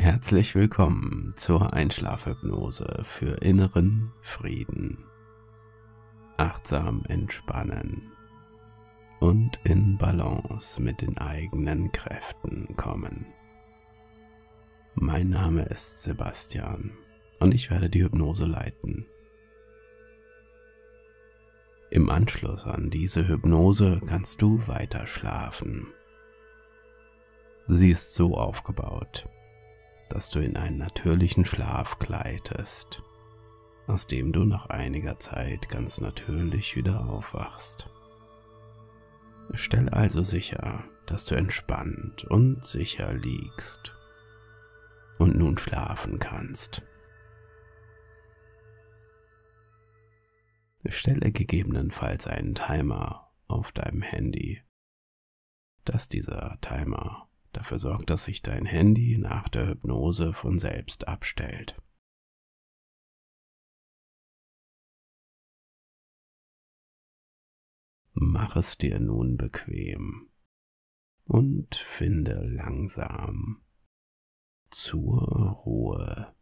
Herzlich willkommen zur Einschlafhypnose für inneren Frieden. Achtsam entspannen und in Balance mit den eigenen Kräften kommen. Mein Name ist Sebastian und ich werde die Hypnose leiten. Im Anschluss an diese Hypnose kannst du weiter schlafen. Sie ist so aufgebaut, dass du in einen natürlichen Schlaf gleitest, aus dem du nach einiger Zeit ganz natürlich wieder aufwachst. Stell also sicher, dass du entspannt und sicher liegst und nun schlafen kannst. Stelle gegebenenfalls einen Timer auf deinem Handy, dass dieser Timer dafür sorgt, dass sich dein Handy nach der Hypnose von selbst abstellt. Mach es dir nun bequem und finde langsam zur Ruhe.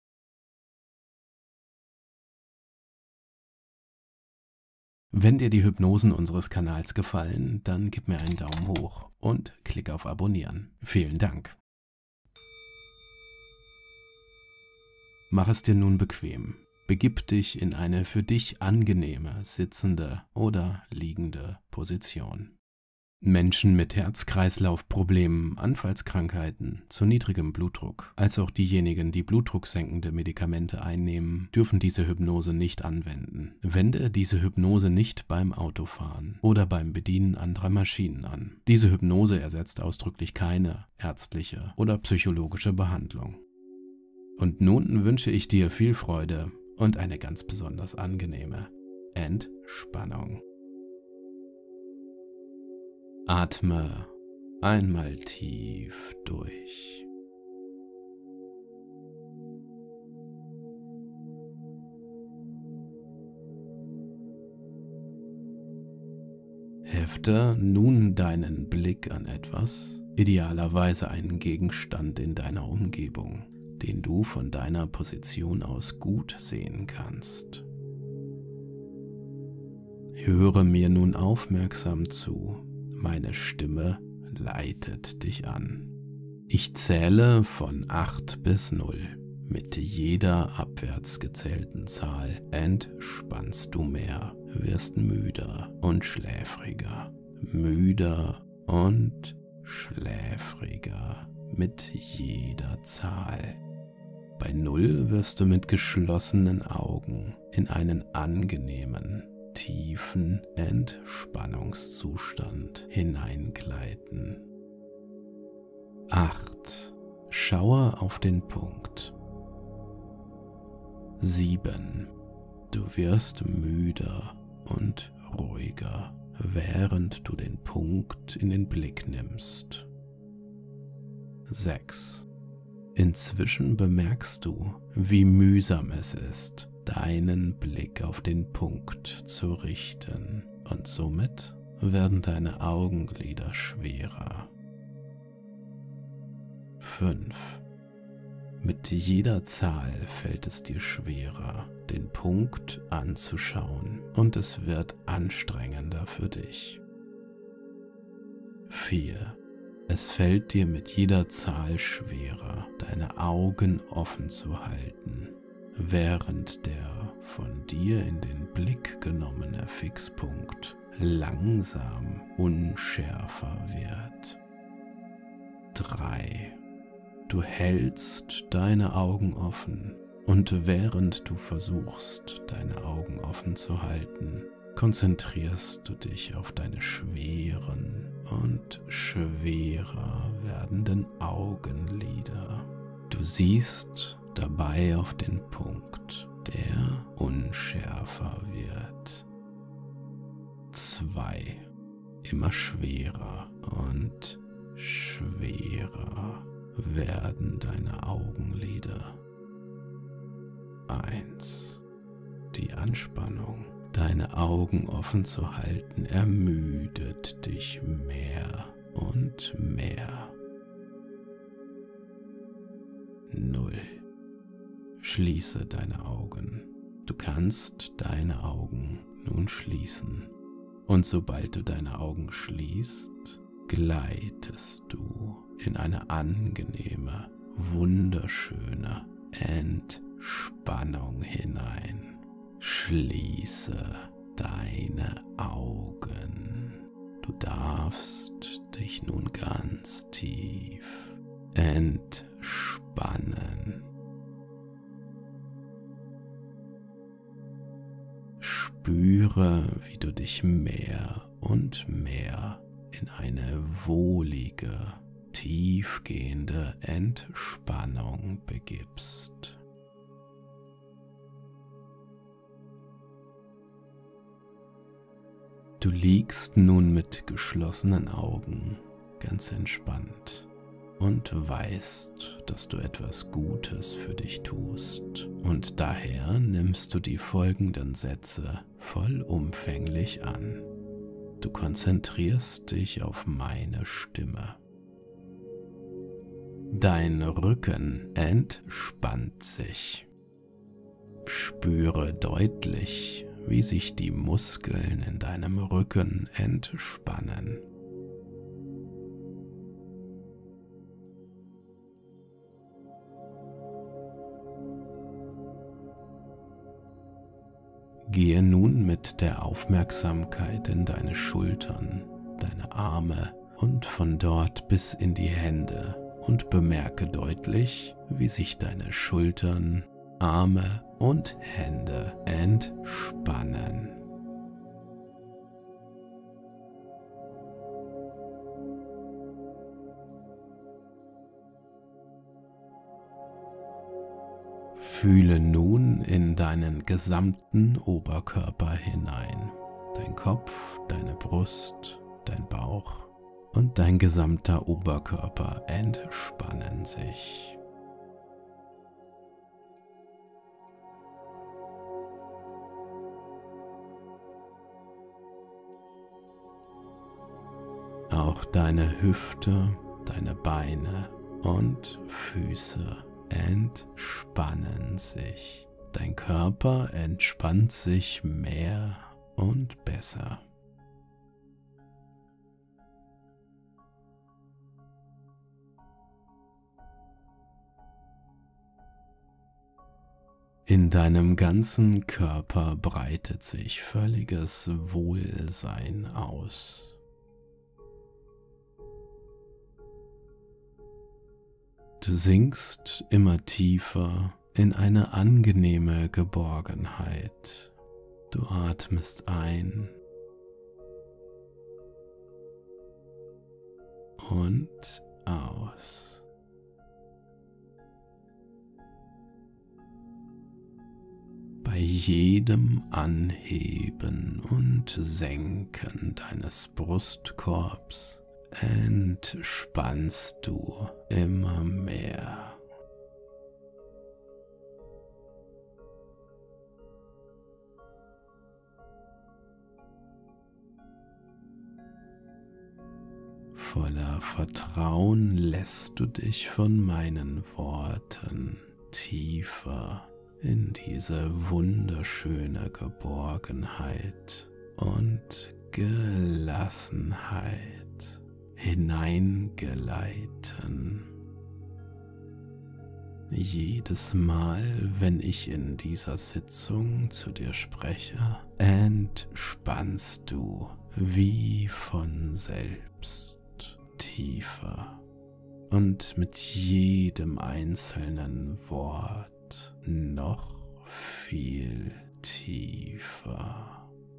Wenn dir die Hypnosen unseres Kanals gefallen, dann gib mir einen Daumen hoch und klick auf Abonnieren. Vielen Dank. Mach es dir nun bequem. Begib dich in eine für dich angenehme, sitzende oder liegende Position. Menschen mit Herz-Kreislauf-Problemen, Anfallskrankheiten, zu niedrigem Blutdruck, als auch diejenigen, die blutdrucksenkende Medikamente einnehmen, dürfen diese Hypnose nicht anwenden. Wende diese Hypnose nicht beim Autofahren oder beim Bedienen anderer Maschinen an. Diese Hypnose ersetzt ausdrücklich keine ärztliche oder psychologische Behandlung. Und nun wünsche ich dir viel Freude und eine ganz besonders angenehme Entspannung. Atme einmal tief durch. Hefte nun deinen Blick an etwas, idealerweise einen Gegenstand in deiner Umgebung, den du von deiner Position aus gut sehen kannst. Höre mir nun aufmerksam zu. Meine Stimme leitet dich an. Ich zähle von 8 bis 0. Mit jeder abwärts gezählten Zahl entspannst du mehr, wirst müder und schläfriger. Müder und schläfriger mit jeder Zahl. Bei 0 wirst du mit geschlossenen Augen in einen angenehmen, tiefen Entspannungszustand hineingleiten. 8. Schaue auf den Punkt. 7. Du wirst müder und ruhiger, während du den Punkt in den Blick nimmst. 6. Inzwischen bemerkst du, wie mühsam es ist, deinen Blick auf den Punkt zu richten, und somit werden deine Augenlider schwerer. 5. Mit jeder Zahl fällt es dir schwerer, den Punkt anzuschauen, und es wird anstrengender für dich. 4. Es fällt dir mit jeder Zahl schwerer, deine Augen offen zu halten, während der von dir in den Blick genommene Fixpunkt langsam unschärfer wird. 3. Du hältst deine Augen offen und während du versuchst, deine Augen offen zu halten, konzentrierst du dich auf deine schweren und schwerer werdenden Augenlider. Du siehst dabei auf den Punkt, der unschärfer wird. 2. Immer schwerer und schwerer werden deine Augenlider. 1. Die Anspannung, deine Augen offen zu halten, ermüdet dich mehr und mehr. 0. Schließe deine Augen. Du kannst deine Augen nun schließen. Und sobald du deine Augen schließt, gleitest du in eine angenehme, wunderschöne Entspannung hinein. Schließe deine Augen. Du darfst dich nun ganz tief entspannen. Spüre, wie du dich mehr und mehr in eine wohlige, tiefgehende Entspannung begibst. Du liegst nun mit geschlossenen Augen ganz entspannt und weißt, dass du etwas Gutes für dich tust, und daher nimmst du die folgenden Sätze vollumfänglich an. Du konzentrierst dich auf meine Stimme. Dein Rücken entspannt sich. Spüre deutlich, wie sich die Muskeln in deinem Rücken entspannen. Gehe nun mit der Aufmerksamkeit in deine Schultern, deine Arme und von dort bis in die Hände und bemerke deutlich, wie sich deine Schultern, Arme und Hände entspannen. Fühle nun in deinen gesamten Oberkörper hinein. Dein Kopf, deine Brust, dein Bauch und dein gesamter Oberkörper entspannen sich. Auch deine Hüfte, deine Beine und Füße entspannen sich. Dein Körper entspannt sich mehr und besser. In deinem ganzen Körper breitet sich völliges Wohlsein aus. Du sinkst immer tiefer in eine angenehme Geborgenheit. Du atmest ein und aus. Bei jedem Anheben und Senken deines Brustkorbs entspannst du immer mehr. Voller Vertrauen lässt du dich von meinen Worten tiefer in diese wunderschöne Geborgenheit und Gelassenheit hineingeleiten. Jedes Mal, wenn ich in dieser Sitzung zu dir spreche, entspannst du wie von selbst tiefer und mit jedem einzelnen Wort noch viel tiefer.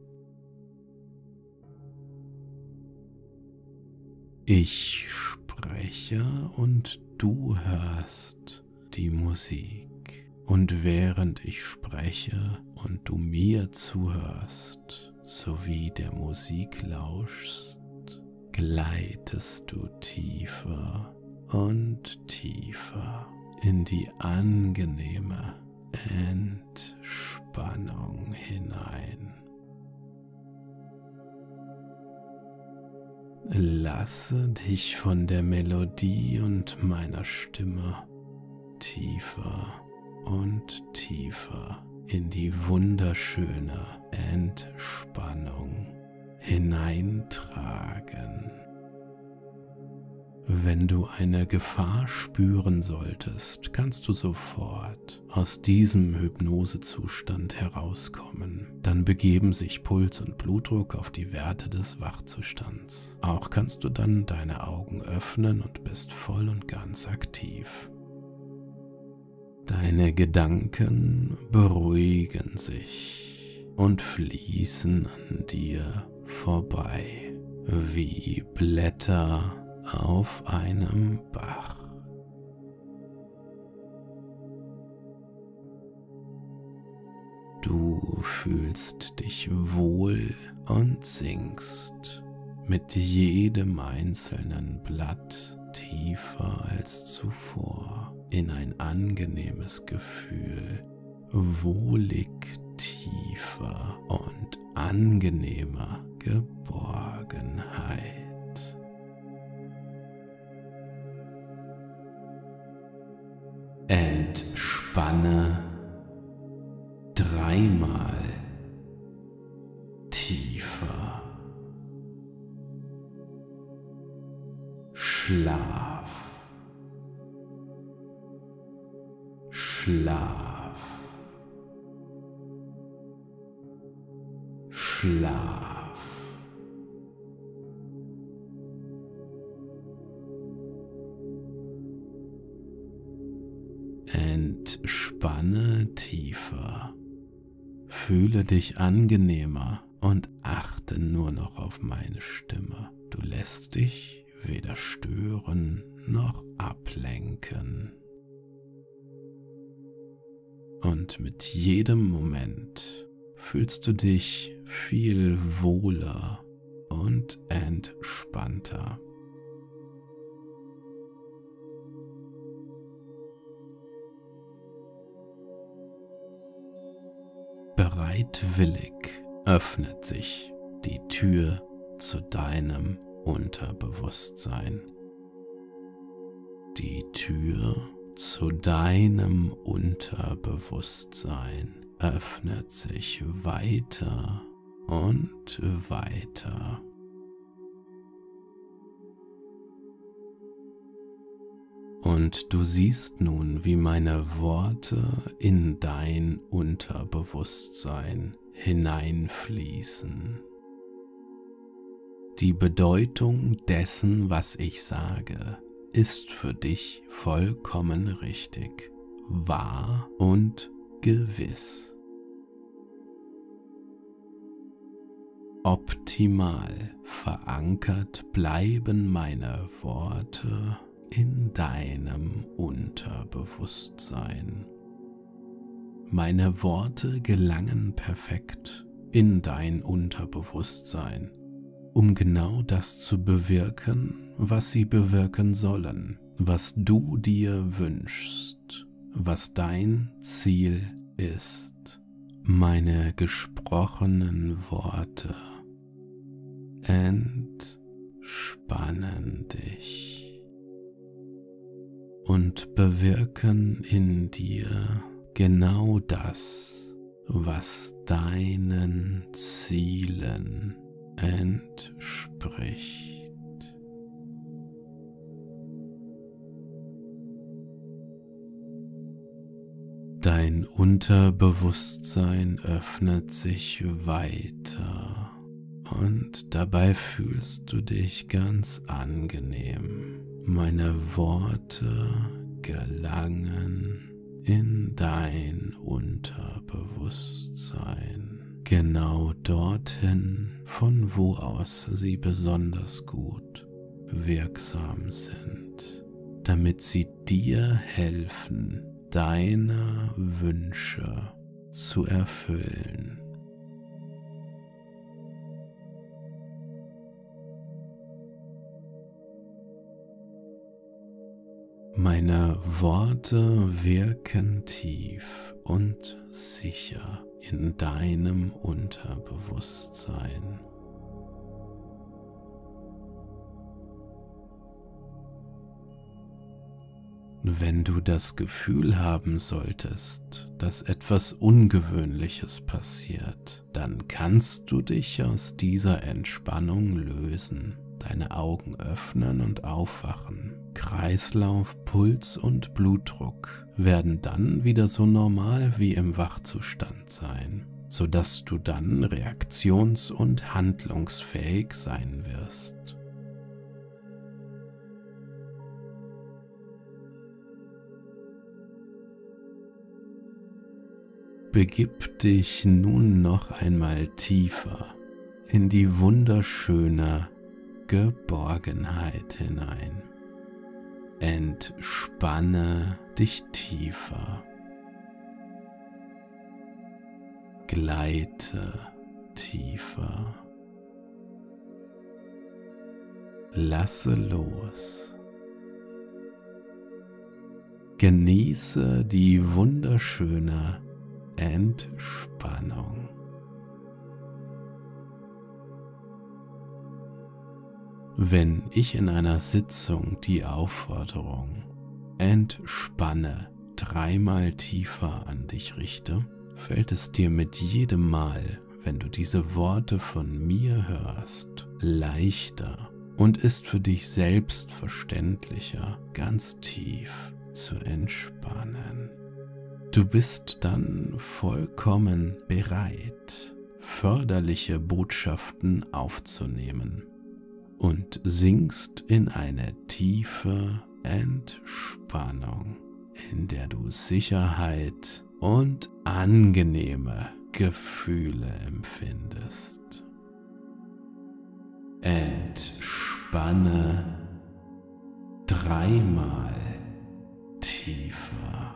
Ich spreche und du hörst die Musik. Und während ich spreche und du mir zuhörst, sowie der Musik lauschst, gleitest du tiefer und tiefer in die angenehme Entspannung hinein. Lasse dich von der Melodie und meiner Stimme tiefer und tiefer in die wunderschöne Entspannung hineintragen. Wenn du eine Gefahr spüren solltest, kannst du sofort aus diesem Hypnosezustand herauskommen. Dann begeben sich Puls und Blutdruck auf die Werte des Wachzustands. Auch kannst du dann deine Augen öffnen und bist voll und ganz aktiv. Deine Gedanken beruhigen sich und fließen an dir vorbei, wie Blätter auf einem Bach. Du fühlst dich wohl und sinkst mit jedem einzelnen Blatt tiefer als zuvor in ein angenehmes Gefühl, wohlig tiefer und angenehmer Geborgenheit. Entspanne dreimal tiefer. Schlaf, Schlaf, Schlaf. Entspanne tiefer, fühle dich angenehmer und achte nur noch auf meine Stimme. Du lässt dich weder stören noch ablenken. Und mit jedem Moment fühlst du dich viel wohler und entspannter. Bereitwillig öffnet sich die Tür zu deinem Unterbewusstsein. Die Tür zu deinem Unterbewusstsein öffnet sich weiter und weiter. Und du siehst nun, wie meine Worte in dein Unterbewusstsein hineinfließen. Die Bedeutung dessen, was ich sage, ist für dich vollkommen richtig, wahr und gewiss. Optimal verankert bleiben meine Worte in deinem Unterbewusstsein. Meine Worte gelangen perfekt in dein Unterbewusstsein, um genau das zu bewirken, was sie bewirken sollen, was du dir wünschst, was dein Ziel ist. Meine gesprochenen Worte entspannen dich und bewirken in dir genau das, was deinen Zielen entspricht. Dein Unterbewusstsein öffnet sich weiter und dabei fühlst du dich ganz angenehm. Meine Worte gelangen in dein Unterbewusstsein, genau dorthin, von wo aus sie besonders gut wirksam sind, damit sie dir helfen, deine Wünsche zu erfüllen. Meine Worte wirken tief und sicher in deinem Unterbewusstsein. Wenn du das Gefühl haben solltest, dass etwas Ungewöhnliches passiert, dann kannst du dich aus dieser Entspannung lösen, deine Augen öffnen und aufwachen. Kreislauf, Puls und Blutdruck werden dann wieder so normal wie im Wachzustand sein, sodass du dann reaktions- und handlungsfähig sein wirst. Begib dich nun noch einmal tiefer in die wunderschöne Geborgenheit hinein. Entspanne dich tiefer. Gleite tiefer. Lasse los. Genieße die wunderschöne Entspannung. Wenn ich in einer Sitzung die Aufforderung "Entspanne" dreimal tiefer an dich richte, fällt es dir mit jedem Mal, wenn du diese Worte von mir hörst, leichter und ist für dich selbstverständlicher, ganz tief zu entspannen. Du bist dann vollkommen bereit, förderliche Botschaften aufzunehmen und sinkst in eine tiefe Entspannung, in der du Sicherheit und angenehme Gefühle empfindest. Entspanne dreimal tiefer.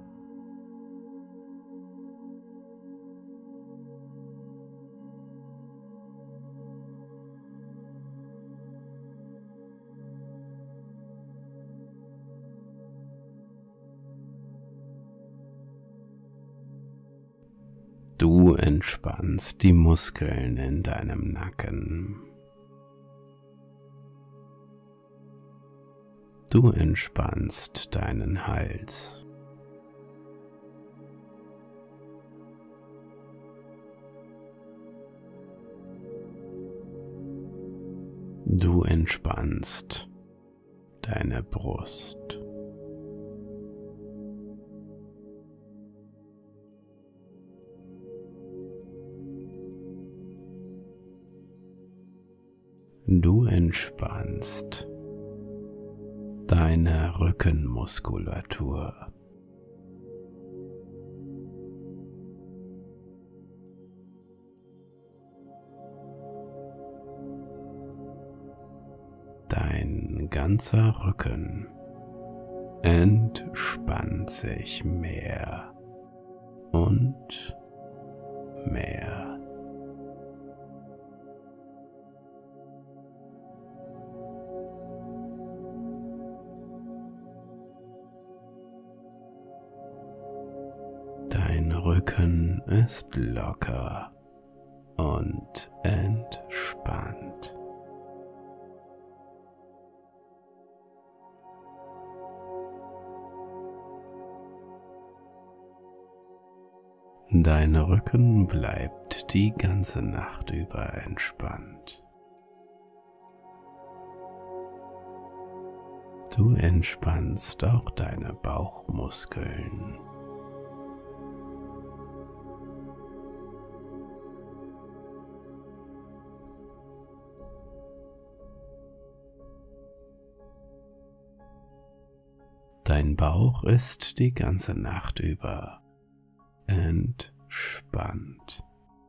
Du entspannst die Muskeln in deinem Nacken. Du entspannst deinen Hals. Du entspannst deine Brust. Du entspannst deine Rückenmuskulatur. Dein ganzer Rücken entspannt sich mehr und mehr. Dein Rücken ist locker und entspannt. Dein Rücken bleibt die ganze Nacht über entspannt. Du entspannst auch deine Bauchmuskeln. Dein Bauch ist die ganze Nacht über entspannt.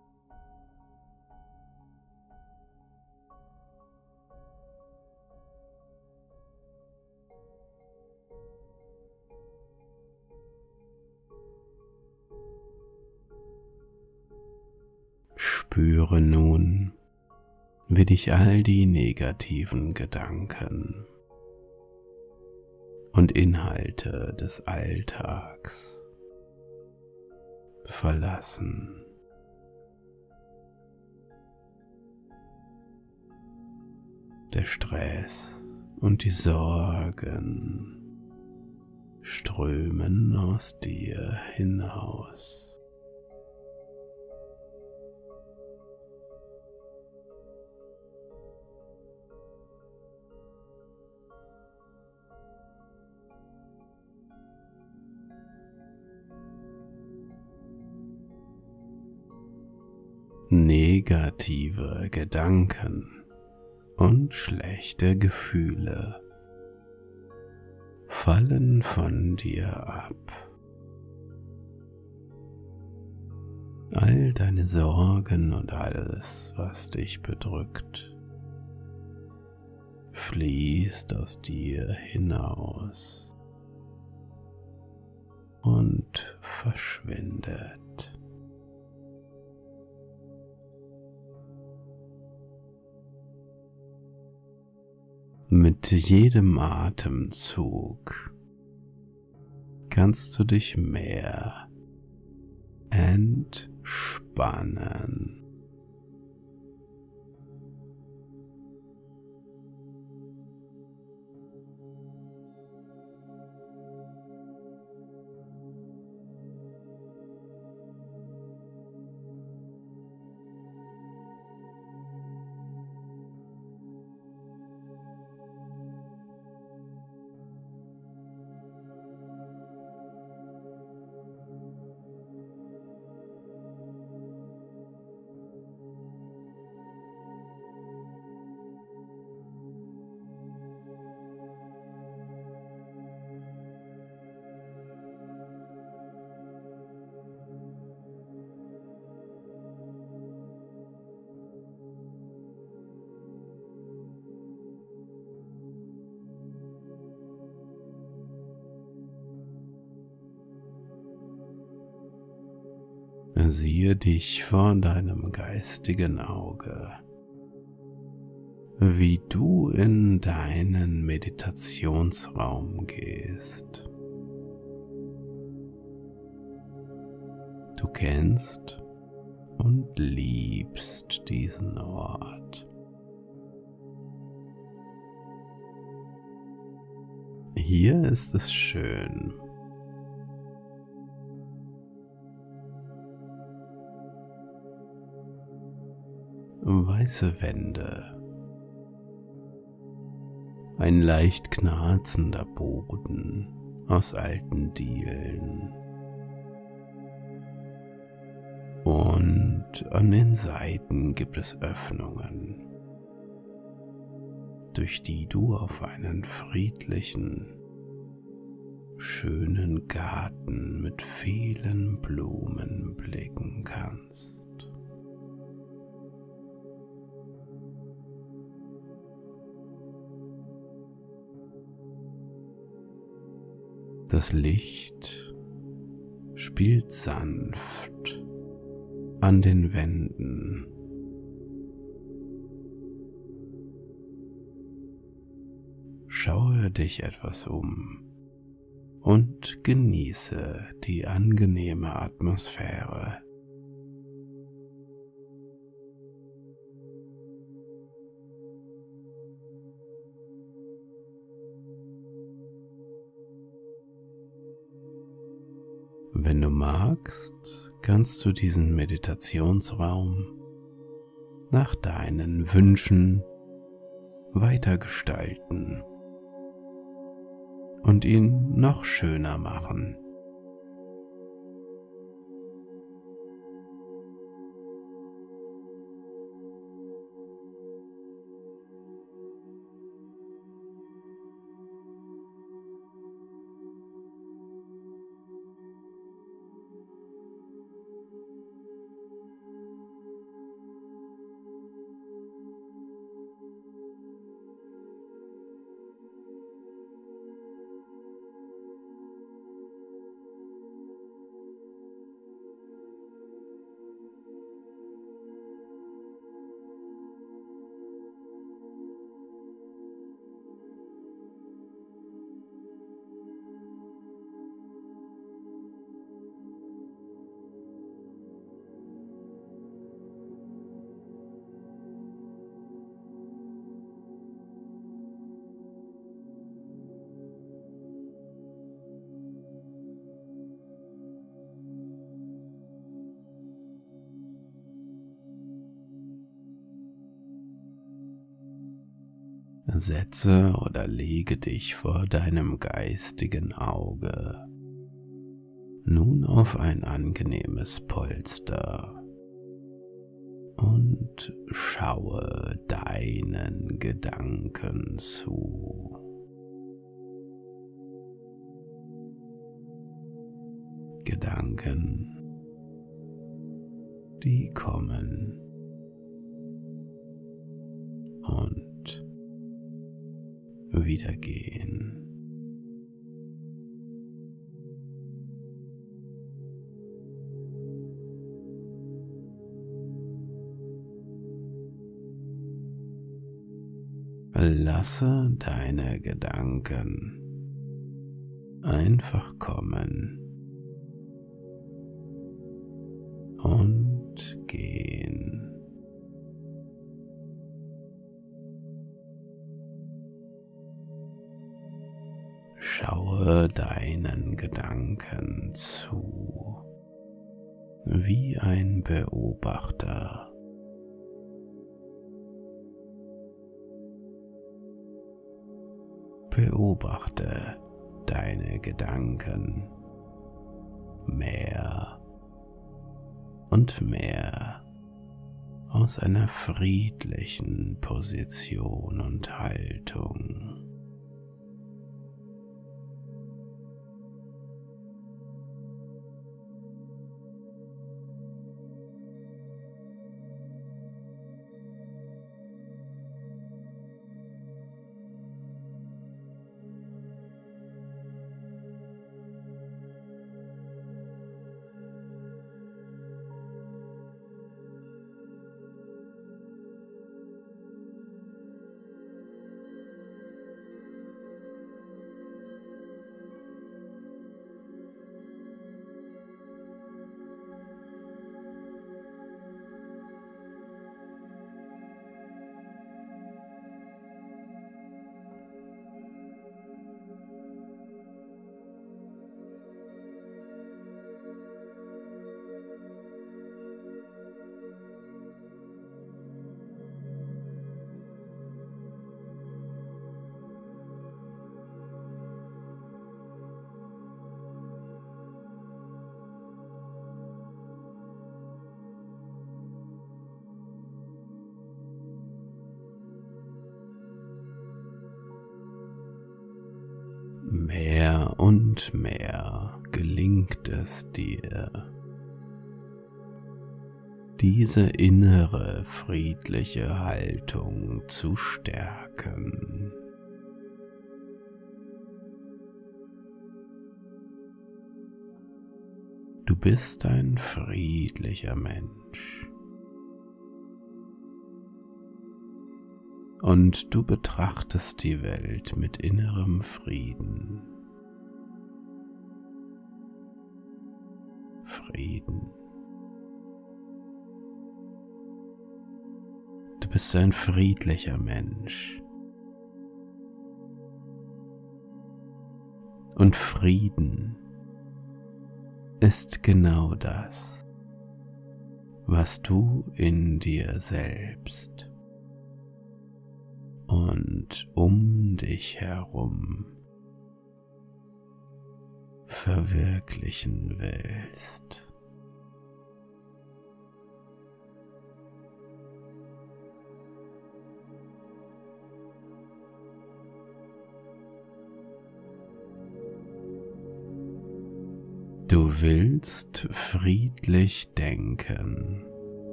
Spüre nun, wie dich all die negativen Gedanken und Inhalte des Alltags verlassen. Der Stress und die Sorgen strömen aus dir hinaus. Negative Gedanken und schlechte Gefühle fallen von dir ab. All deine Sorgen und alles, was dich bedrückt, fließt aus dir hinaus und verschwindet. Mit jedem Atemzug kannst du dich mehr entspannen. Siehe dich vor deinem geistigen Auge, wie du in deinen Meditationsraum gehst. Du kennst und liebst diesen Ort. Hier ist es schön. Weiße Wände, ein leicht knarzender Boden aus alten Dielen und an den Seiten gibt es Öffnungen, durch die du auf einen friedlichen, schönen Garten mit vielen Blumen blicken kannst. Das Licht spielt sanft an den Wänden. Schaue dich etwas um und genieße die angenehme Atmosphäre. Wenn du magst, kannst du diesen Meditationsraum nach deinen Wünschen weitergestalten und ihn noch schöner machen. Setze oder lege dich vor deinem geistigen Auge nun auf ein angenehmes Polster und schaue deinen Gedanken zu. Gedanken, die kommen und wieder gehen. Lasse deine Gedanken einfach kommen und gehen. Schaue deinen Gedanken zu, wie ein Beobachter. Beobachte deine Gedanken mehr und mehr aus einer friedlichen Position und Haltung. Mehr und mehr gelingt es dir, diese innere friedliche Haltung zu stärken. Du bist ein friedlicher Mensch und du betrachtest die Welt mit innerem Frieden. Du bist ein friedlicher Mensch. Und Frieden ist genau das, was du in dir selbst und um dich herum verwirklichen willst. Du willst friedlich denken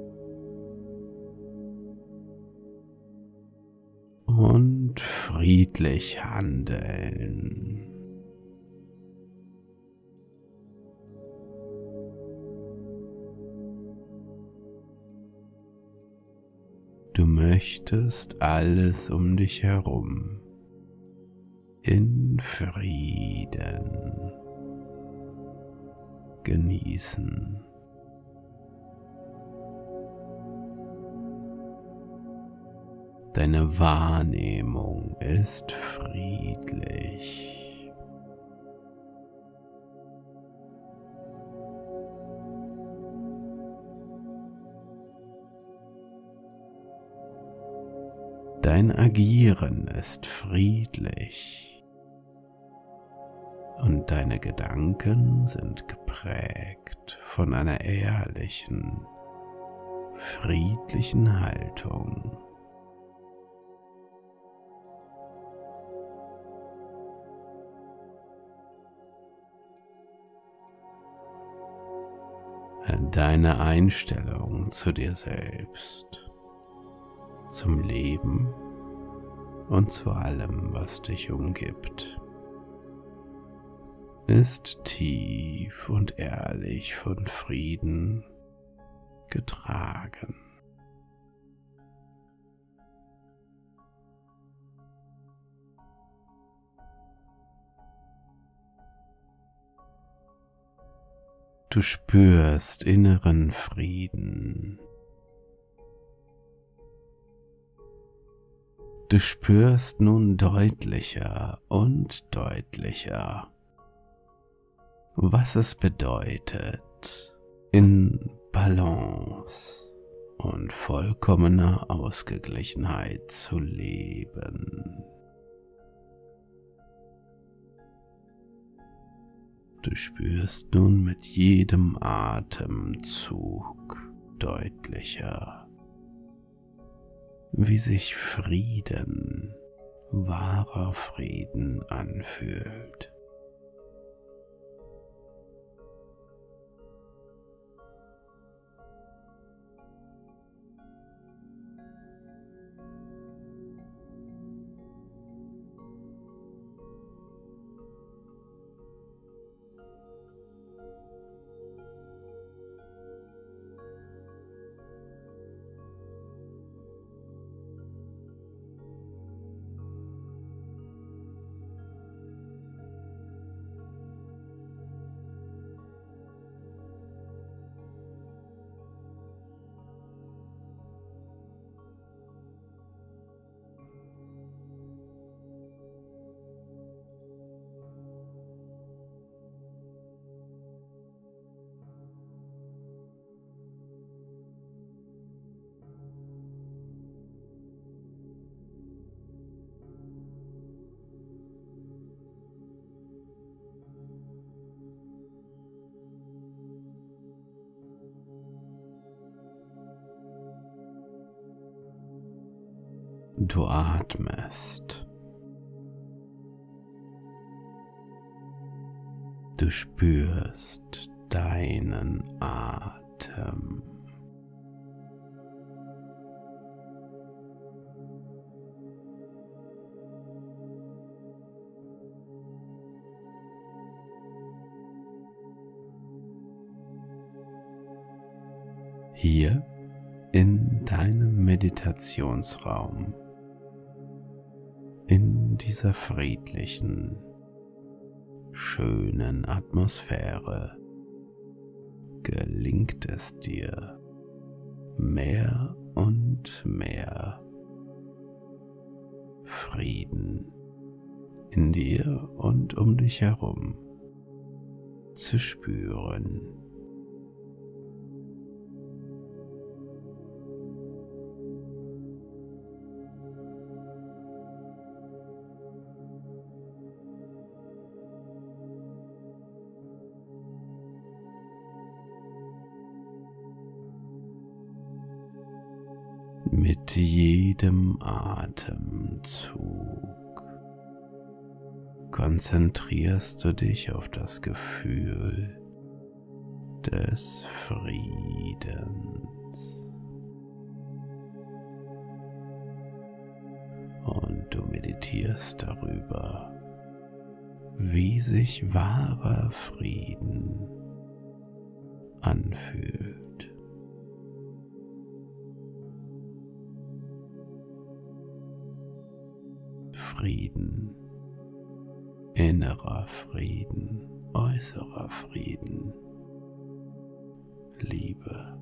und friedlich handeln. Du möchtest alles um dich herum in Frieden genießen. Deine Wahrnehmung ist friedlich. Dein Agieren ist friedlich und deine Gedanken sind geprägt von einer ehrlichen, friedlichen Haltung. Deine Einstellung zu dir selbst, zum Leben und zu allem, was dich umgibt, ist tief und ehrlich von Frieden getragen. Du spürst inneren Frieden. Du spürst nun deutlicher und deutlicher, was es bedeutet, in Balance und vollkommener Ausgeglichenheit zu leben. Du spürst nun mit jedem Atemzug deutlicher, wie sich Frieden, wahrer Frieden anfühlt. Du atmest. Du spürst deinen Atem. Hier in deinem Meditationsraum, in dieser friedlichen, schönen Atmosphäre, gelingt es dir, mehr und mehr Frieden in dir und um dich herum zu spüren. Mit jedem Atemzug konzentrierst du dich auf das Gefühl des Friedens und du meditierst darüber, wie sich wahrer Frieden anfühlt. Frieden, innerer Frieden, äußerer Frieden, Liebe.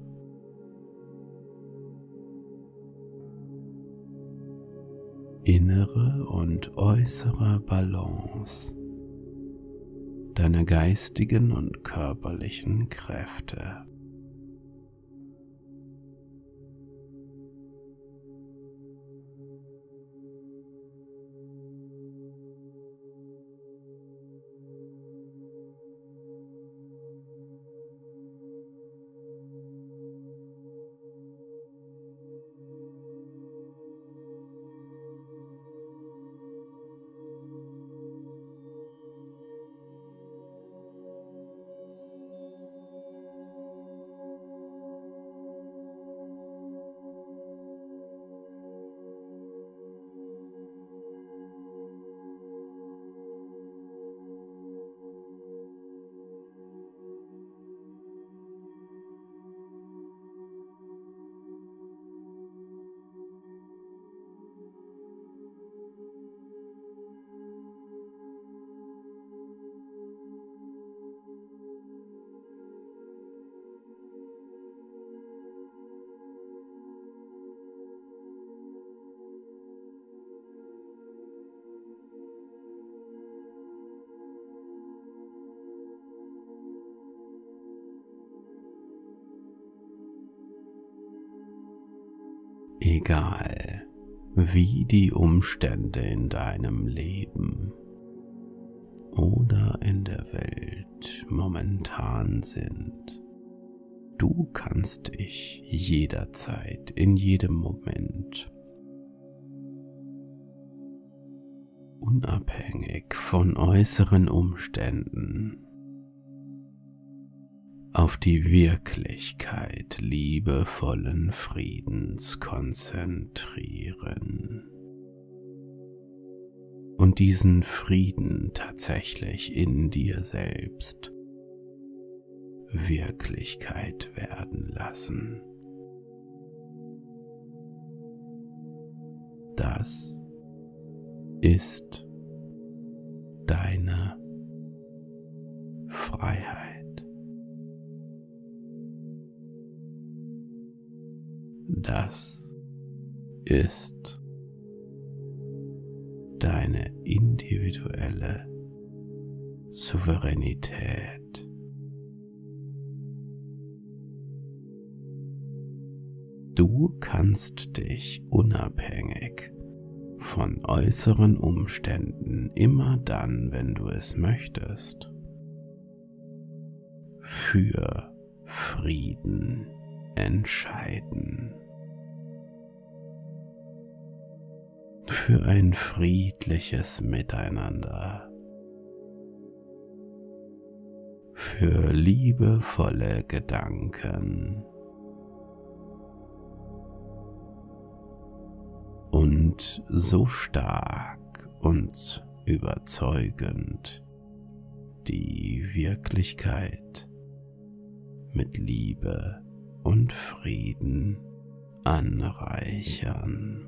Innere und äußere Balance deiner geistigen und körperlichen Kräfte. Egal, wie die Umstände in deinem Leben oder in der Welt momentan sind, du kannst dich jederzeit, in jedem Moment, unabhängig von äußeren Umständen, auf die Wirklichkeit liebevollen Friedens konzentrieren und diesen Frieden tatsächlich in dir selbst Wirklichkeit werden lassen. Das ist deine Freiheit. Das ist deine individuelle Souveränität. Du kannst dich unabhängig von äußeren Umständen immer dann, wenn du es möchtest, für Frieden entscheiden. Für ein friedliches Miteinander. Für liebevolle Gedanken. Und so stark und überzeugend die Wirklichkeit mit Liebe und Frieden anreichern.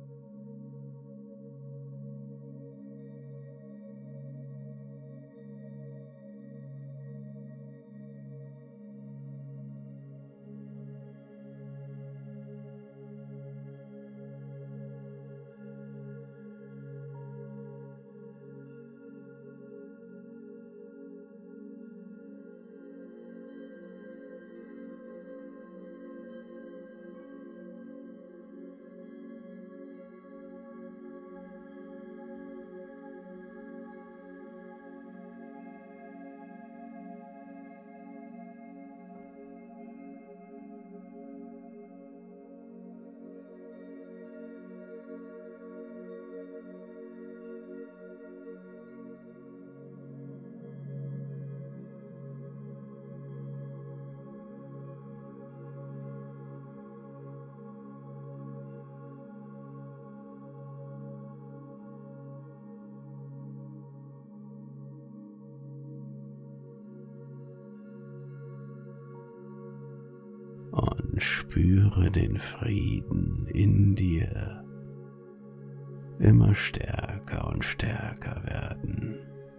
Und spüre den Frieden in dir immer stärker und stärker werden.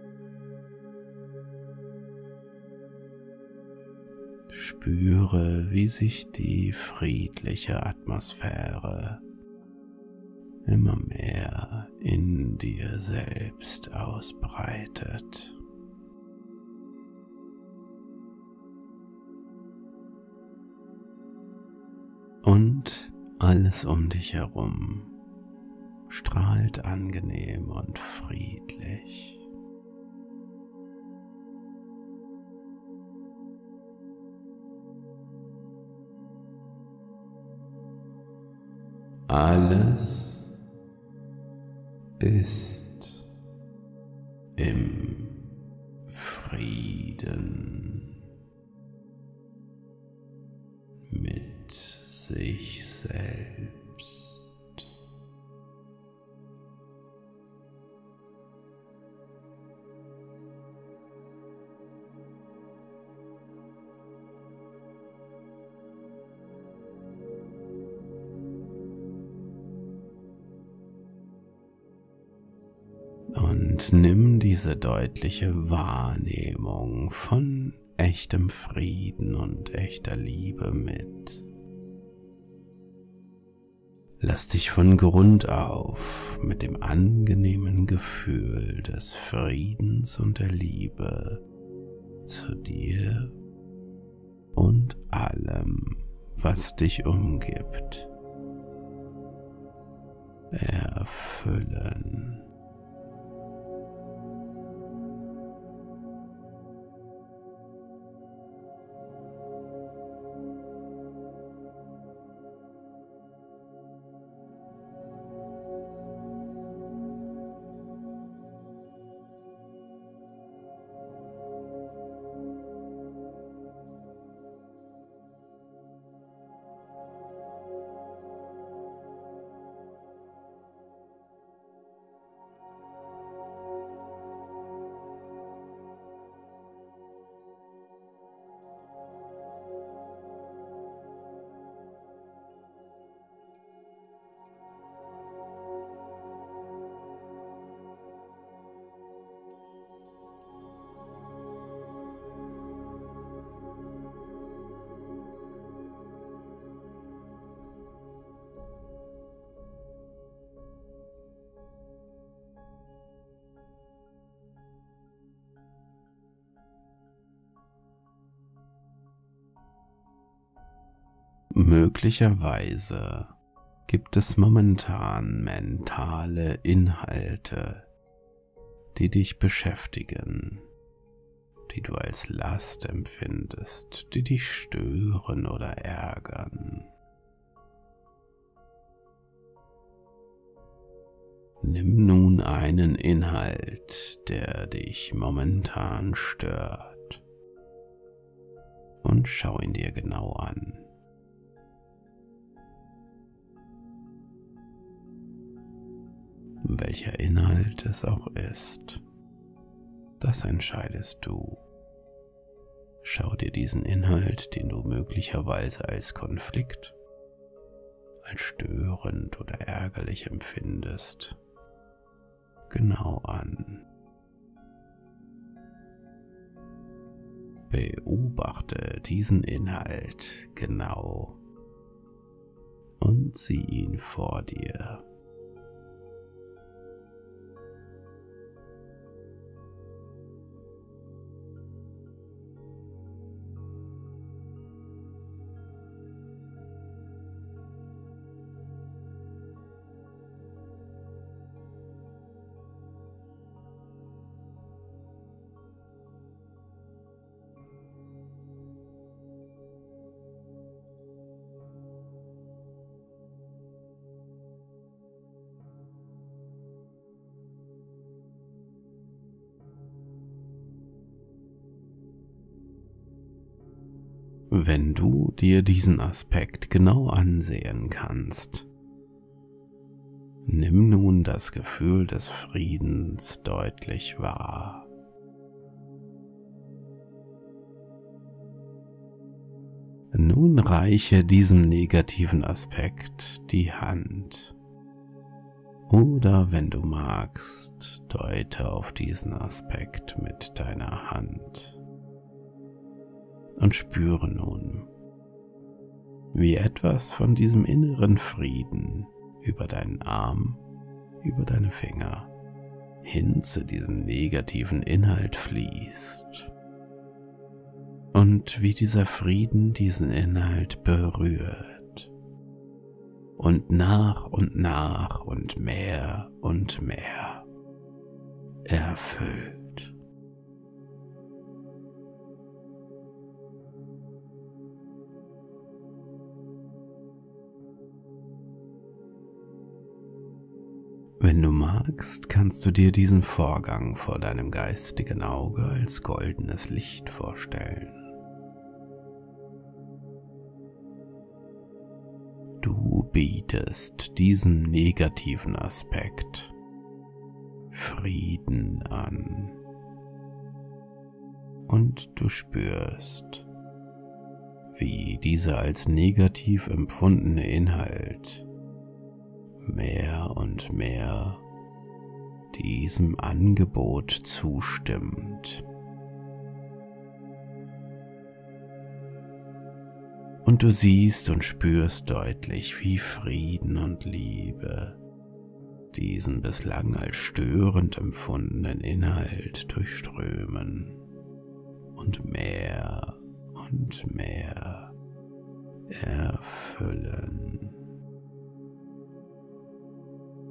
Spüre, wie sich die friedliche Atmosphäre immer mehr in dir selbst ausbreitet. Und alles um dich herum strahlt angenehm und friedlich. Alles ist im Frieden mit sich selbst. Und nimm diese deutliche Wahrnehmung von echtem Frieden und echter Liebe mit. Lass dich von Grund auf mit dem angenehmen Gefühl des Friedens und der Liebe zu dir und allem, was dich umgibt, erfüllen. Möglicherweise gibt es momentan mentale Inhalte, die dich beschäftigen, die du als Last empfindest, die dich stören oder ärgern. Nimm nun einen Inhalt, der dich momentan stört, und schau ihn dir genau an. Welcher Inhalt es auch ist, das entscheidest du. Schau dir diesen Inhalt, den du möglicherweise als Konflikt, als störend oder ärgerlich empfindest, genau an. Beobachte diesen Inhalt genau und sieh ihn vor dir. Wenn du dir diesen Aspekt genau ansehen kannst, nimm nun das Gefühl des Friedens deutlich wahr. Nun reiche diesem negativen Aspekt die Hand. Oder wenn du magst, deute auf diesen Aspekt mit deiner Hand. Und spüre nun, wie etwas von diesem inneren Frieden über deinen Arm, über deine Finger, hin zu diesem negativen Inhalt fließt. Und wie dieser Frieden diesen Inhalt berührt. Und nach und mehr erfüllt. Wenn du magst, kannst du dir diesen Vorgang vor deinem geistigen Auge als goldenes Licht vorstellen. Du bietest diesem negativen Aspekt Frieden an und du spürst, wie dieser als negativ empfundene Inhalt mehr und mehr diesem Angebot zustimmt. Und du siehst und spürst deutlich, wie Frieden und Liebe diesen bislang als störend empfundenen Inhalt durchströmen und mehr erfüllen.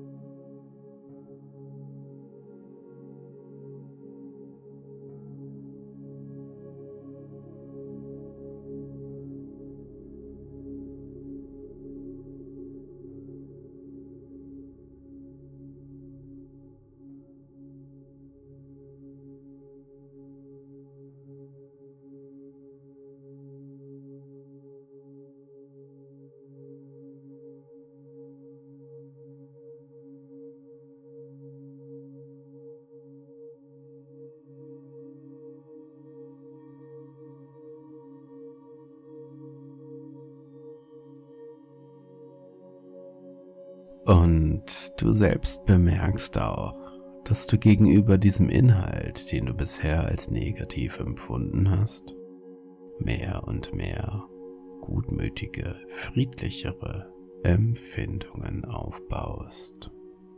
Und du selbst bemerkst auch, dass du gegenüber diesem Inhalt, den du bisher als negativ empfunden hast, mehr und mehr gutmütige, friedlichere Empfindungen aufbaust.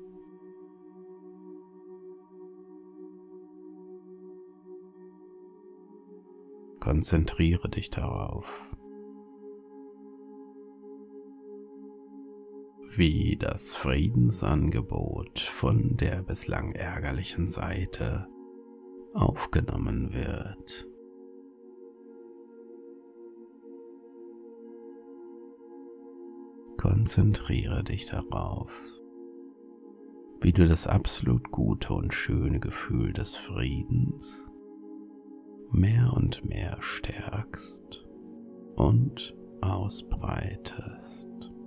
Konzentriere dich darauf, wie das Friedensangebot von der bislang ärgerlichen Seite aufgenommen wird. Konzentriere dich darauf, wie du das absolut gute und schöne Gefühl des Friedens mehr und mehr stärkst und ausbreitest.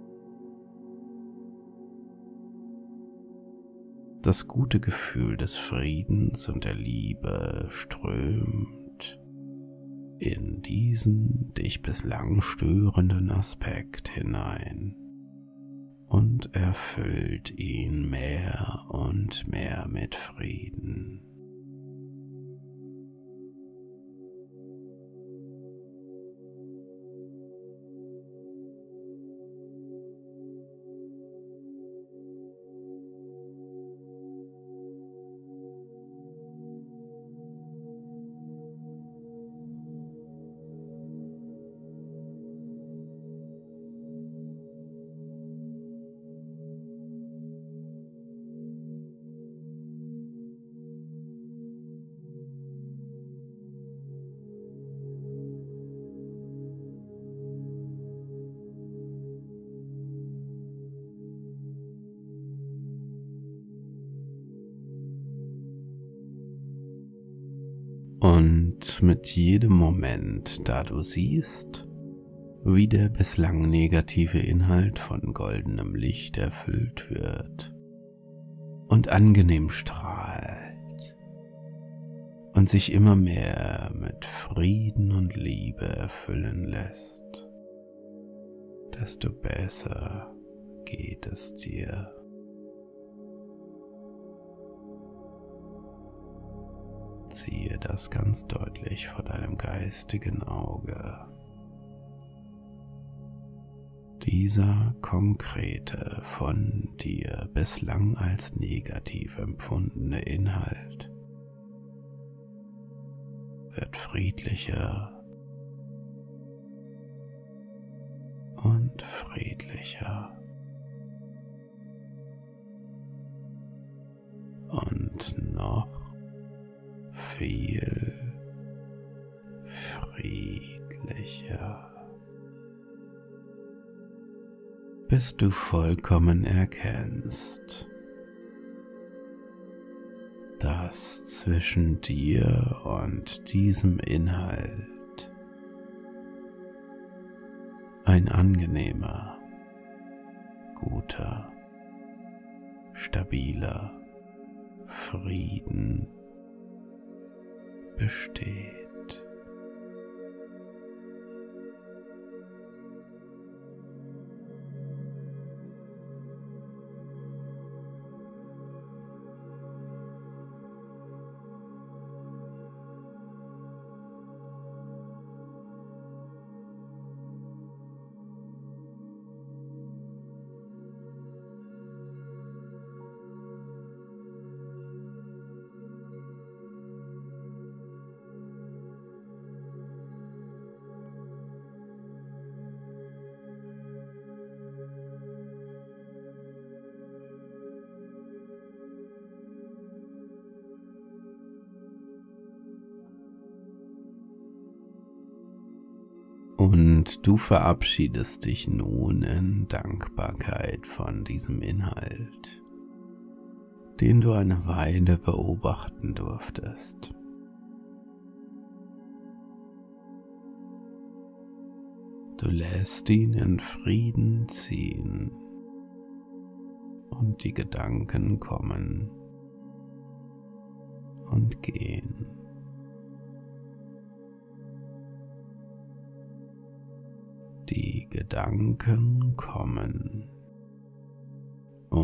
Das gute Gefühl des Friedens und der Liebe strömt in diesen dich bislang störenden Aspekt hinein und erfüllt ihn mehr und mehr mit Frieden. Und mit jedem Moment, da du siehst, wie der bislang negative Inhalt von goldenem Licht erfüllt wird und angenehm strahlt und sich immer mehr mit Frieden und Liebe erfüllen lässt, desto besser geht es dir. Siehe das ganz deutlich vor deinem geistigen Auge. Dieser konkrete, von dir bislang als negativ empfundene Inhalt wird friedlicher und friedlicher und noch viel friedlicher, bis du vollkommen erkennst, dass zwischen dir und diesem Inhalt ein angenehmer, guter, stabiler Frieden besteht. Und du verabschiedest dich nun in Dankbarkeit von diesem Inhalt, den du eine Weile beobachten durftest. Du lässt ihn in Frieden ziehen und die Gedanken kommen und gehen. Die Gedanken kommen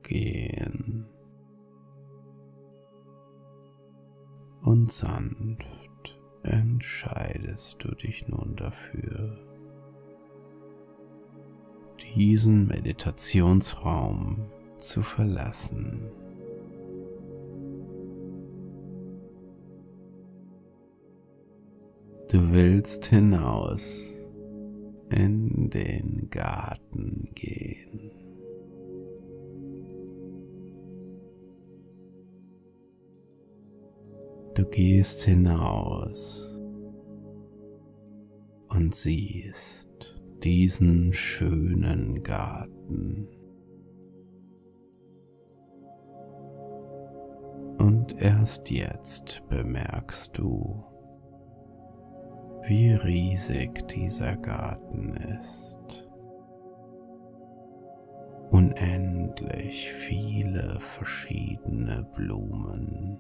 gehen und sanft entscheidest du dich nun dafür, diesen Meditationsraum zu verlassen. Du willst hinaus in den Garten gehen. Du gehst hinaus und siehst diesen schönen Garten. Und erst jetzt bemerkst du, wie riesig dieser Garten ist. Unendlich viele verschiedene Blumen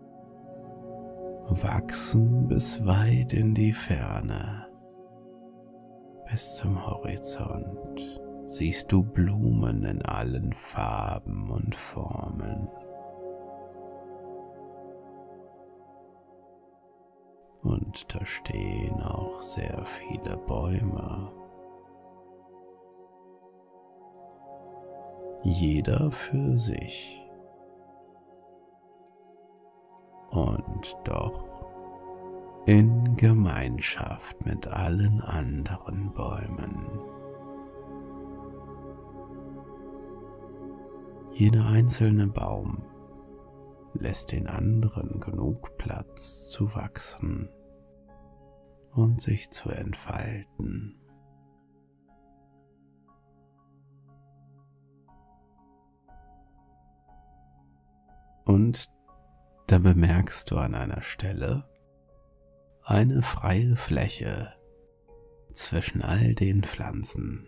wachsen bis weit in die Ferne. Bis zum Horizont siehst du Blumen in allen Farben und Formen. Und da stehen auch sehr viele Bäume. Jeder für sich. Und doch in Gemeinschaft mit allen anderen Bäumen. Jeder einzelne Baum lässt den anderen genug Platz zu wachsen und sich zu entfalten. Und da bemerkst du an einer Stelle eine freie Fläche zwischen all den Pflanzen.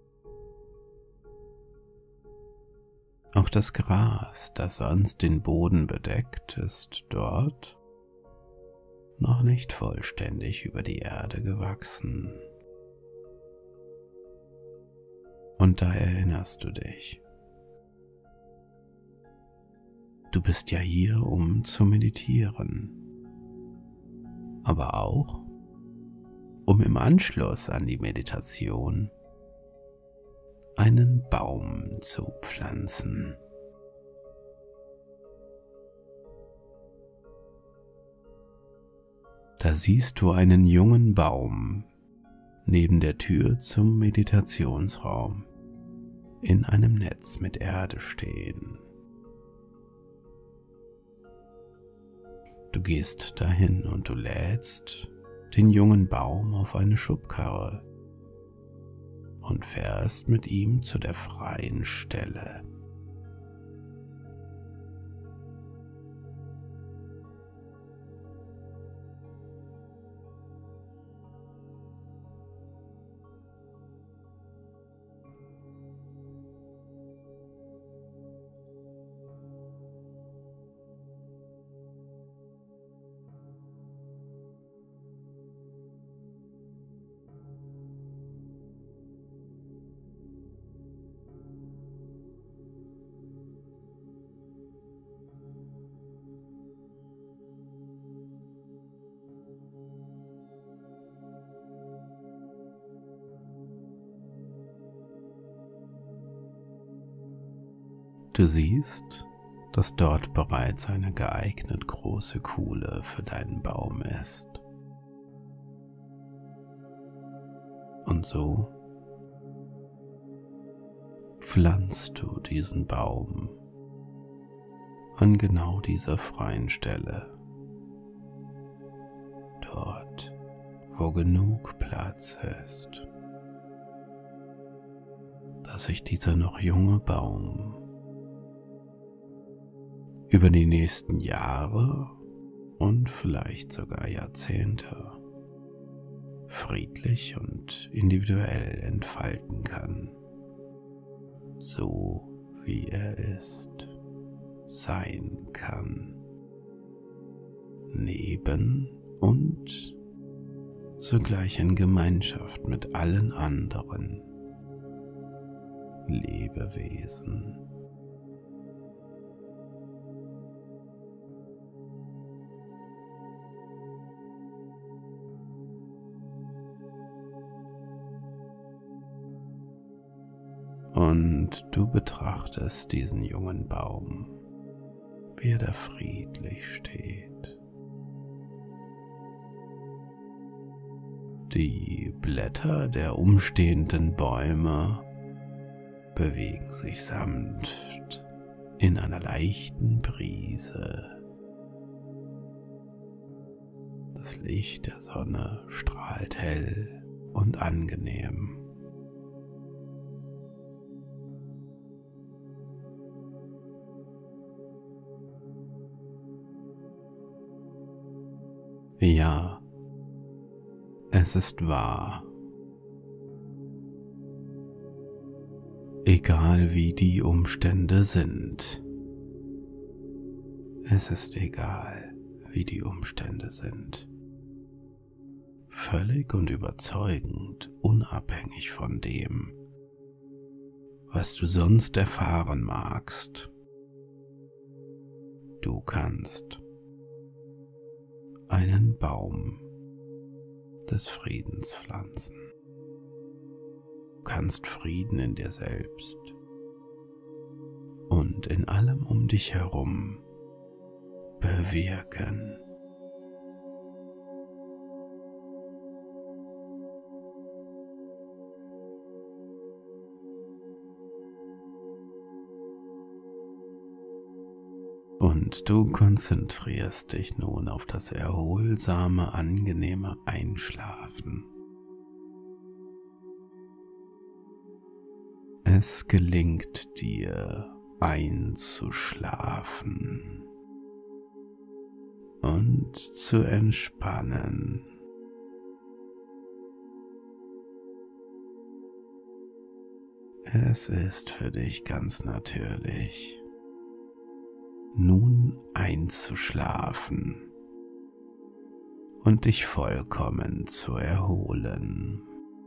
Auch das Gras, das sonst den Boden bedeckt, ist dort noch nicht vollständig über die Erde gewachsen. Und da erinnerst du dich. Du bist ja hier, um zu meditieren, aber auch, um im Anschluss an die Meditation einen Baum zu pflanzen. Da siehst du einen jungen Baum neben der Tür zum Meditationsraum in einem Netz mit Erde stehen. Du gehst dahin und du lädst den jungen Baum auf eine Schubkarre und fährst mit ihm zu der freien Stelle. Du siehst, dass dort bereits eine geeignet große Kuhle für deinen Baum ist. Und so pflanzt du diesen Baum an genau dieser freien Stelle, dort, wo genug Platz ist, dass sich dieser noch junge Baum über die nächsten Jahre und vielleicht sogar Jahrzehnte friedlich und individuell entfalten kann, so wie er ist, sein kann, neben und zugleich in Gemeinschaft mit allen anderen Lebewesen. und du betrachtest diesen jungen Baum, wie er da friedlich steht. Die Blätter der umstehenden Bäume bewegen sich sanft in einer leichten Brise. Das Licht der Sonne strahlt hell und angenehm. Ja, es ist wahr. Egal wie die Umstände sind. Es ist egal, wie die Umstände sind. Völlig und überzeugend, unabhängig von dem, was du sonst erfahren magst. Du kannst einen Baum des Friedens pflanzen. Du kannst Frieden in dir selbst und in allem um dich herum bewirken. Und du konzentrierst dich nun auf das erholsame, angenehme Einschlafen. Es gelingt dir, einzuschlafen und zu entspannen. Es ist für dich ganz natürlich, nun einzuschlafen und dich vollkommen zu erholen.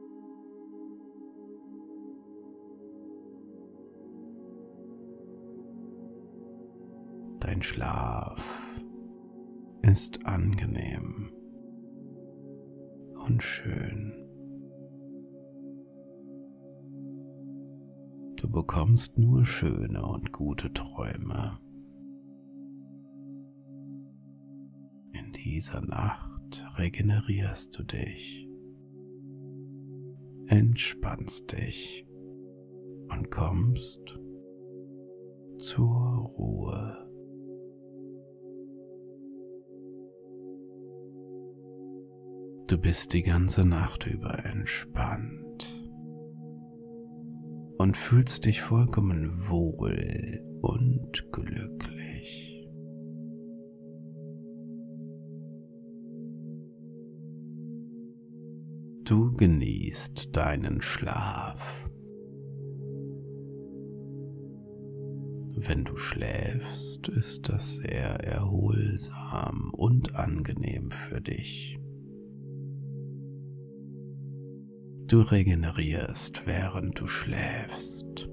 Dein Schlaf ist angenehm und schön. Du bekommst nur schöne und gute Träume. In dieser Nacht regenerierst du dich, entspannst dich und kommst zur Ruhe. Du bist die ganze Nacht über entspannt und fühlst dich vollkommen wohl und glücklich. Du genießt deinen Schlaf. Wenn du schläfst, ist das sehr erholsam und angenehm für dich. Du regenerierst, während du schläfst.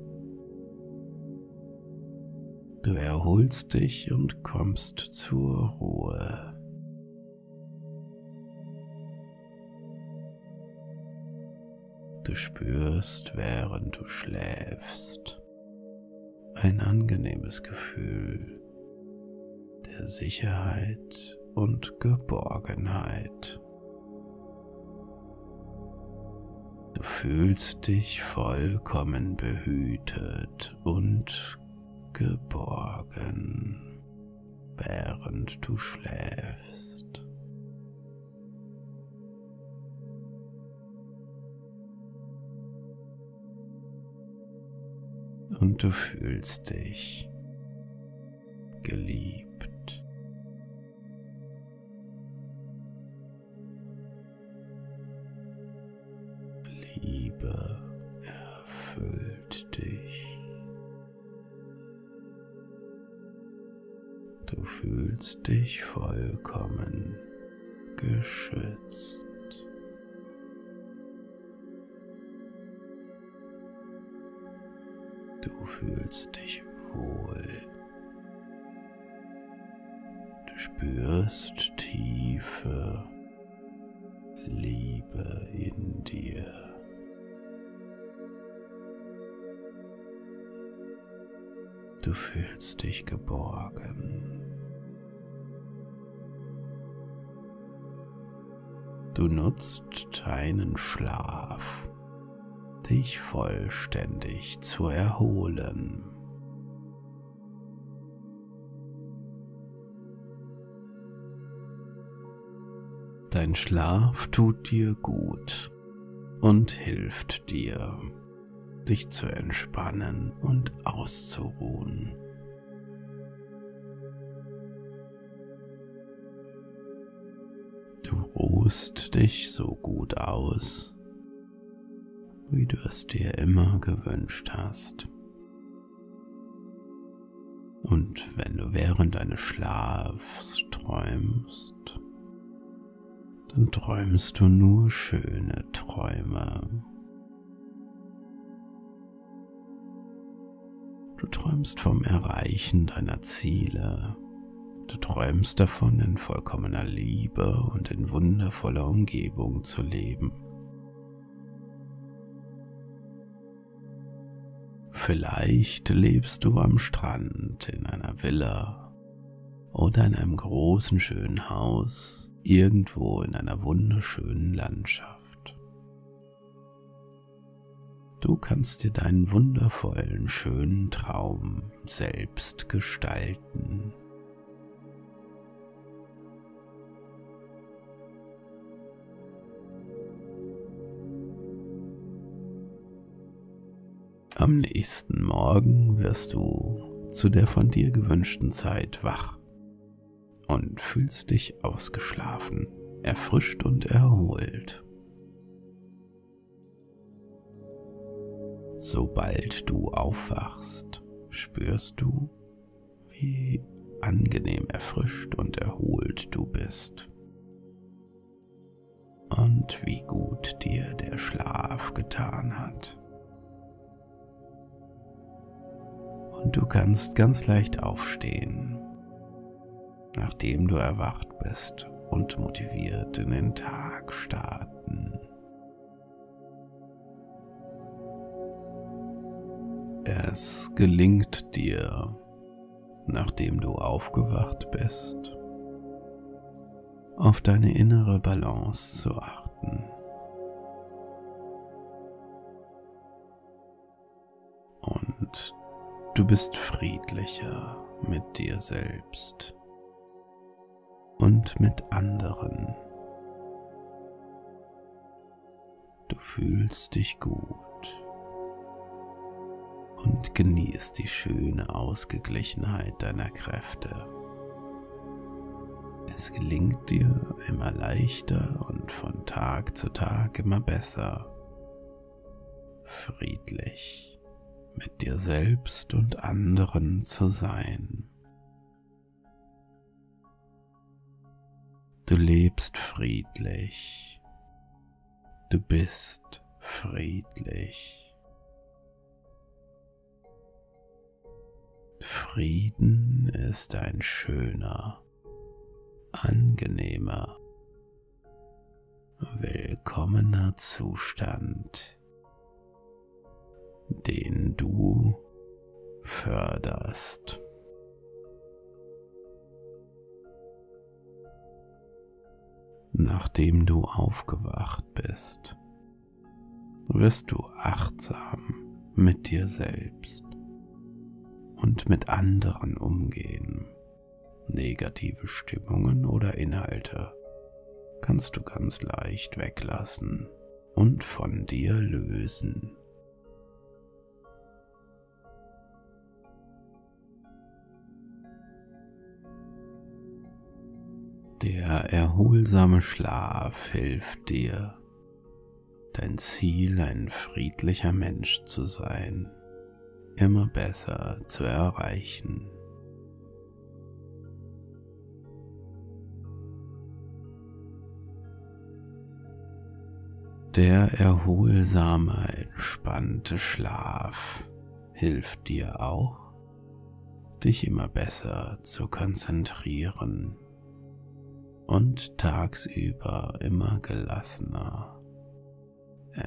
Du erholst dich und kommst zur Ruhe. Du spürst, während du schläfst, ein angenehmes Gefühl der Sicherheit und Geborgenheit. Du fühlst dich vollkommen behütet und geborgen, während du schläfst. Und du fühlst dich geliebt. Liebe erfüllt dich. Du fühlst dich vollkommen geschützt. Du fühlst dich wohl. Du spürst tiefe Liebe in dir. Du fühlst dich geborgen. Du nutzt deinen Schlaf, dich vollständig zu erholen. Dein Schlaf tut dir gut und hilft dir, dich zu entspannen und auszuruhen. Du ruhst dich so gut aus, wie du es dir immer gewünscht hast. Und wenn du während deines Schlafs träumst, dann träumst du nur schöne Träume. Du träumst vom Erreichen deiner Ziele. Du träumst davon, in vollkommener Liebe und in wundervoller Umgebung zu leben. Vielleicht lebst du am Strand in einer Villa oder in einem großen, schönen Haus, irgendwo in einer wunderschönen Landschaft. Du kannst dir deinen wundervollen, schönen Traum selbst gestalten. Am nächsten Morgen wirst du zu der von dir gewünschten Zeit wach und fühlst dich ausgeschlafen, erfrischt und erholt. Sobald du aufwachst, spürst du, wie angenehm erfrischt und erholt du bist und wie gut dir der Schlaf getan hat. Und du kannst ganz leicht aufstehen, nachdem du erwacht bist, und motiviert in den Tag starten. Es gelingt dir, nachdem du aufgewacht bist, auf deine innere Balance zu achten. Und du bist friedlicher mit dir selbst und mit anderen. Du fühlst dich gut und genießt die schöne Ausgeglichenheit deiner Kräfte. Es gelingt dir immer leichter und von Tag zu Tag immer besser, friedlich mit dir selbst und anderen zu sein. Du lebst friedlich. Du bist friedlich. Frieden ist ein schöner, angenehmer, willkommener Zustand, den du förderst. Nachdem du aufgewacht bist, wirst du achtsam mit dir selbst und mit anderen umgehen. Negative Stimmungen oder Inhalte kannst du ganz leicht weglassen und von dir lösen. Der erholsame Schlaf hilft dir, dein Ziel, ein friedlicher Mensch zu sein, immer besser zu erreichen. Der erholsame, entspannte Schlaf hilft dir auch, dich immer besser zu konzentrieren und tagsüber immer gelassener,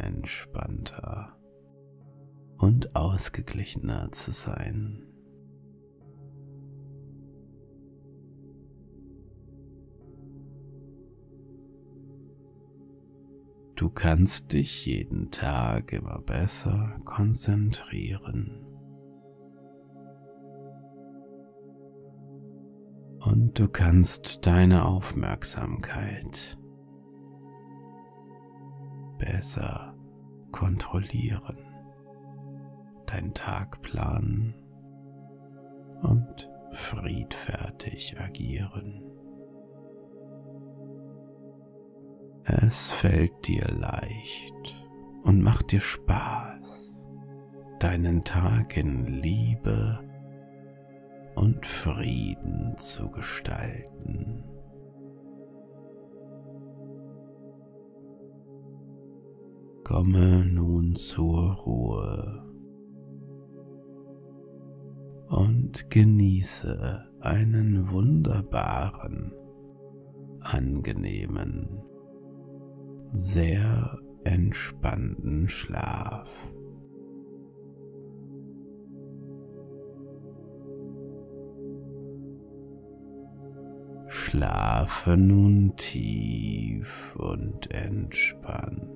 entspannter und ausgeglichener zu sein. Du kannst dich jeden Tag immer besser konzentrieren. Und du kannst deine Aufmerksamkeit besser kontrollieren, deinen Tag planen und friedfertig agieren. Es fällt dir leicht und macht dir Spaß, deinen Tag in Liebe und Frieden zu gestalten. Komme nun zur Ruhe und genieße einen wunderbaren, angenehmen, sehr entspannten Schlaf. Schlafe nun tief und entspannt.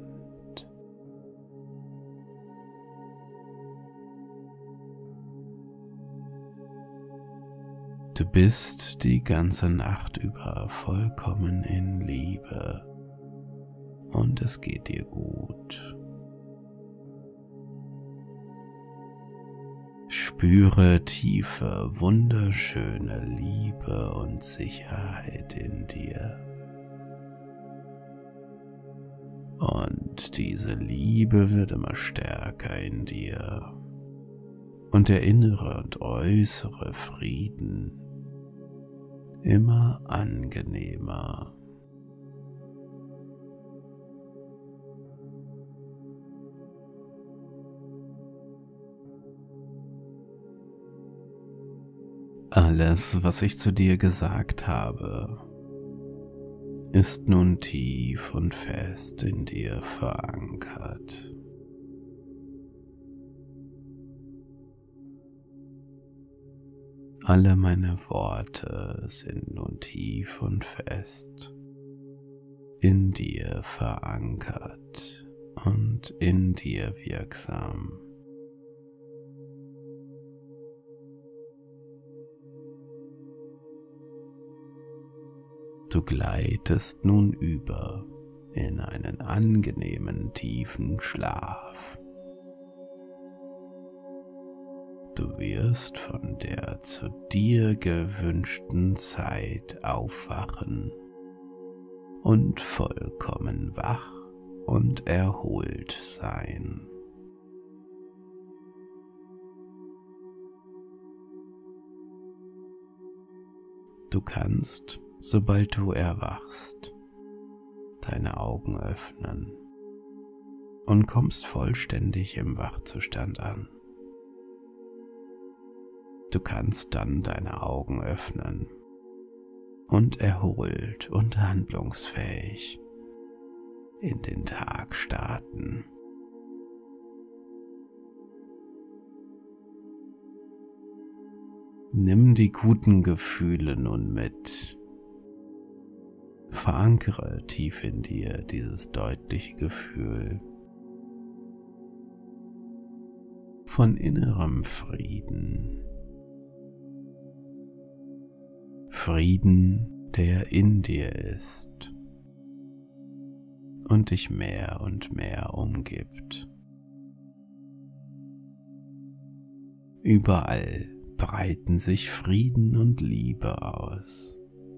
Du bist die ganze Nacht über vollkommen in Liebe und es geht dir gut. Spüre tiefe, wunderschöne Liebe und Sicherheit in dir. Und diese Liebe wird immer stärker in dir. Und der innere und äußere Frieden immer angenehmer. Alles, was ich zu dir gesagt habe, ist nun tief und fest in dir verankert. Alle meine Worte sind nun tief und fest in dir verankert und in dir wirksam. Du gleitest nun über in einen angenehmen tiefen Schlaf. Du wirst von der zu dir gewünschten Zeit aufwachen und vollkommen wach und erholt sein. Du kannst, sobald du erwachst, deine Augen öffnen und kommst vollständig im Wachzustand an. Du kannst dann deine Augen öffnen und erholt und handlungsfähig in den Tag starten. Nimm die guten Gefühle nun mit. Verankere tief in dir dieses deutliche Gefühl von innerem Frieden. Frieden, der in dir ist und dich mehr und mehr umgibt. Überall breiten sich Frieden und Liebe aus.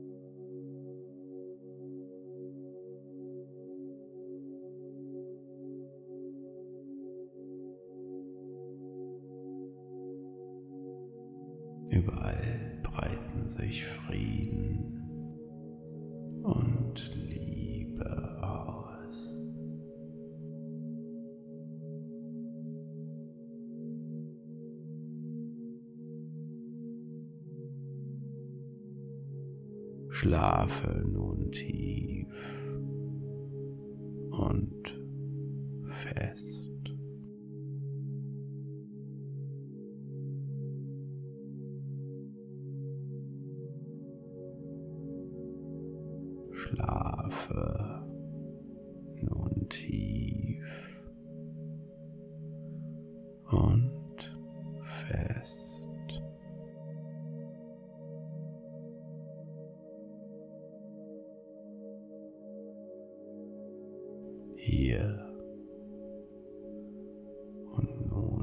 Überall breiten sich Frieden und Liebe aus. Schlafe nun tief und fest. Schlafe nun tief hier und nun.